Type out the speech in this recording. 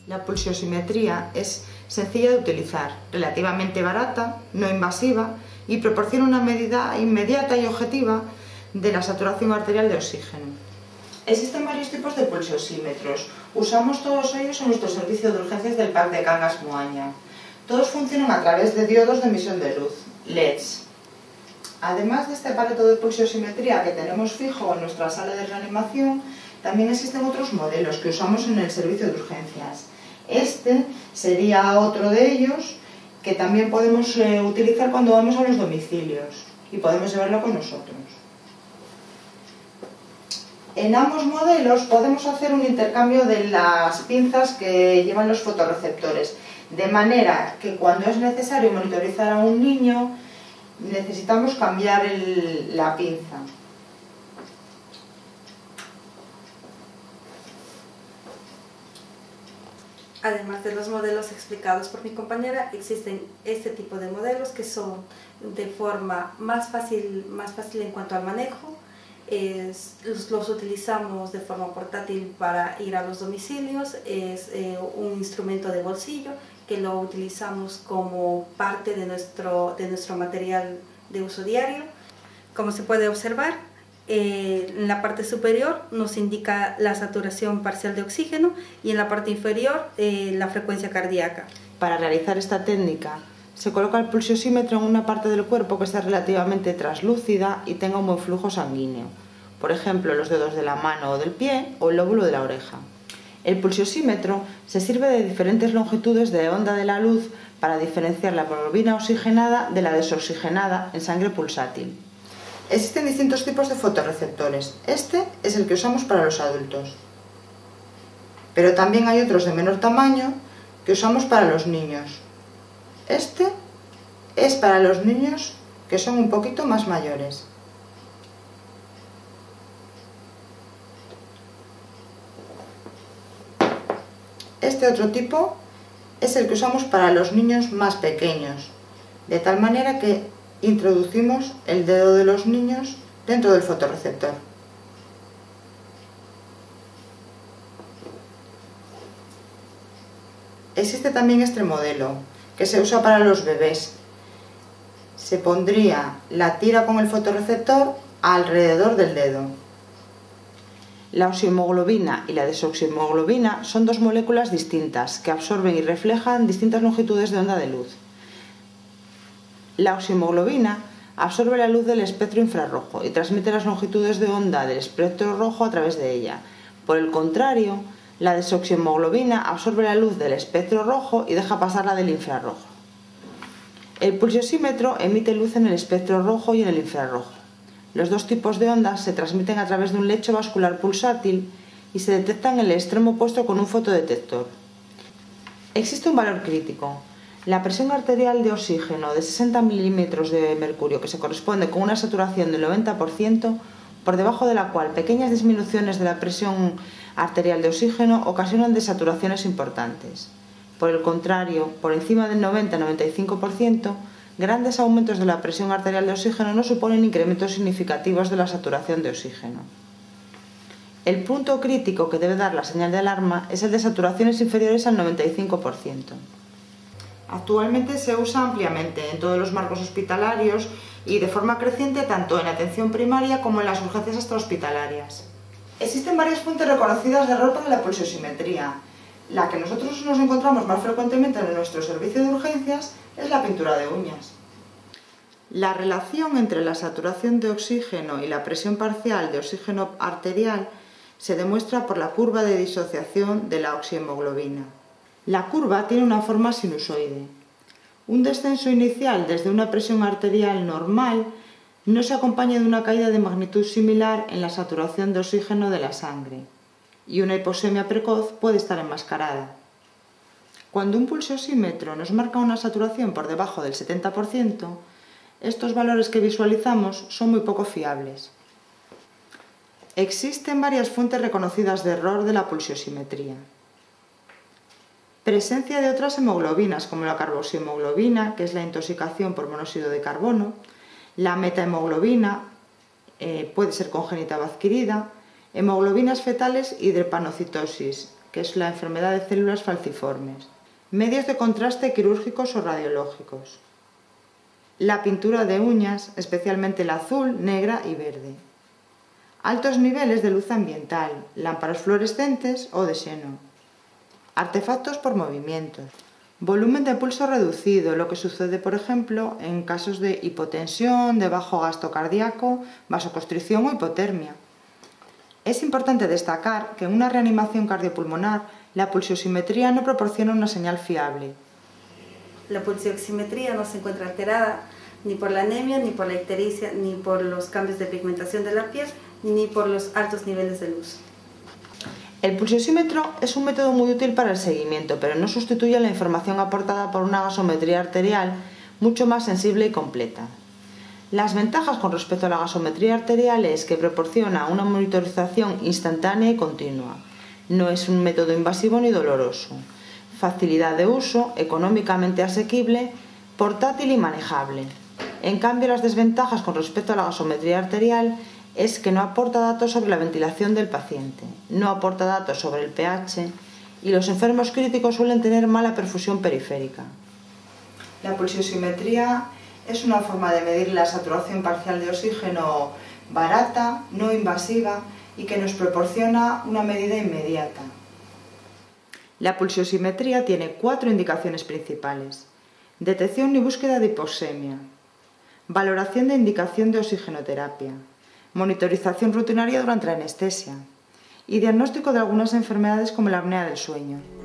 La pulsiosimetría es sencilla de utilizar, relativamente barata, no invasiva y proporciona una medida inmediata y objetiva de la saturación arterial de oxígeno. Existen varios tipos de pulsiosímetros. Usamos todos ellos en nuestro servicio de urgencias del PAC de Cangas Moaña. Todos funcionan a través de diodos de emisión de luz, LEDs. Además de este aparato de pulsiosimetría que tenemos fijo en nuestra sala de reanimación, también existen otros modelos que usamos en el servicio de urgencias. Este sería otro de ellos que también podemos utilizar cuando vamos a los domicilios y podemos llevarlo con nosotros. En ambos modelos podemos hacer un intercambio de las pinzas que llevan los fotorreceptores, de manera que cuando es necesario monitorizar a un niño necesitamos cambiar la pinza. Además de los modelos explicados por mi compañera, existen este tipo de modelos que son de forma más fácil en cuanto al manejo. Los utilizamos de forma portátil para ir a los domicilios. Es un instrumento de bolsillo que lo utilizamos como parte de nuestro material de uso diario. Como se puede observar, en la parte superior nos indica la saturación parcial de oxígeno y en la parte inferior la frecuencia cardíaca. Para realizar esta técnica se coloca el pulsiosímetro en una parte del cuerpo que sea relativamente translúcida y tenga un buen flujo sanguíneo, por ejemplo los dedos de la mano o del pie o el lóbulo de la oreja. El pulsiosímetro se sirve de diferentes longitudes de onda de la luz para diferenciar la hemoglobina oxigenada de la desoxigenada en sangre pulsátil. Existen distintos tipos de fotorreceptores. Este es el que usamos para los adultos. Pero también hay otros de menor tamaño que usamos para los niños. Este es para los niños que son un poquito más mayores. Este otro tipo es el que usamos para los niños más pequeños, de tal manera que introducimos el dedo de los niños dentro del fotorreceptor. Existe también este modelo, que se usa para los bebés. Se pondría la tira con el fotorreceptor alrededor del dedo. La oxihemoglobina y la desoxihemoglobina son dos moléculas distintas que absorben y reflejan distintas longitudes de onda de luz. La oxihemoglobina absorbe la luz del espectro infrarrojo y transmite las longitudes de onda del espectro rojo a través de ella. Por el contrario, la desoxihemoglobina absorbe la luz del espectro rojo y deja pasar la del infrarrojo. El pulsiosímetro emite luz en el espectro rojo y en el infrarrojo. Los dos tipos de ondas se transmiten a través de un lecho vascular pulsátil y se detectan en el extremo opuesto con un fotodetector. Existe un valor crítico. La presión arterial de oxígeno de 60 milímetros de mercurio, que se corresponde con una saturación del 90%, por debajo de la cual pequeñas disminuciones de la presión arterial de oxígeno ocasionan desaturaciones importantes. Por el contrario, por encima del 90-95%, grandes aumentos de la presión arterial de oxígeno no suponen incrementos significativos de la saturación de oxígeno. El punto crítico que debe dar la señal de alarma es el de saturaciones inferiores al 95%. Actualmente se usa ampliamente en todos los marcos hospitalarios y de forma creciente tanto en atención primaria como en las urgencias extrahospitalarias. Existen varias fuentes reconocidas de error para la pulsiosimetría. La que nosotros nos encontramos más frecuentemente en nuestro servicio de urgencias es la pintura de uñas. La relación entre la saturación de oxígeno y la presión parcial de oxígeno arterial se demuestra por la curva de disociación de la oxihemoglobina. La curva tiene una forma sinusoide. Un descenso inicial desde una presión arterial normal no se acompaña de una caída de magnitud similar en la saturación de oxígeno de la sangre, y una hipoxemia precoz puede estar enmascarada. Cuando un pulsiosímetro nos marca una saturación por debajo del 70%, estos valores que visualizamos son muy poco fiables. Existen varias fuentes reconocidas de error de la pulsiosimetría. Presencia de otras hemoglobinas, como la carboxihemoglobina, que es la intoxicación por monóxido de carbono, la metahemoglobina, puede ser congénita o adquirida, hemoglobinas fetales y drepanocitosis, que es la enfermedad de células falciformes. Medios de contraste quirúrgicos o radiológicos. La pintura de uñas, especialmente la azul, negra y verde. Altos niveles de luz ambiental, lámparas fluorescentes o de xeno. Artefactos por movimientos. Volumen de pulso reducido, lo que sucede, por ejemplo, en casos de hipotensión, de bajo gasto cardíaco, vasoconstricción o hipotermia. Es importante destacar que en una reanimación cardiopulmonar la pulsiosimetría no proporciona una señal fiable. La pulsioximetría no se encuentra alterada ni por la anemia, ni por la ictericia, ni por los cambios de pigmentación de la piel, ni por los altos niveles de luz. El pulsiosímetro es un método muy útil para el seguimiento, pero no sustituye la información aportada por una gasometría arterial mucho más sensible y completa. Las ventajas con respecto a la gasometría arterial es que proporciona una monitorización instantánea y continua. No es un método invasivo ni doloroso. Facilidad de uso, económicamente asequible, portátil y manejable. En cambio, las desventajas con respecto a la gasometría arterial es que no aporta datos sobre la ventilación del paciente, no aporta datos sobre el pH y los enfermos críticos suelen tener mala perfusión periférica. La pulsiosimetría es una forma de medir la saturación parcial de oxígeno barata, no invasiva y que nos proporciona una medida inmediata. La pulsiosimetría tiene 4 indicaciones principales: detección y búsqueda de hipoxemia, valoración de indicación de oxigenoterapia, monitorización rutinaria durante la anestesia y diagnóstico de algunas enfermedades como la apnea del sueño.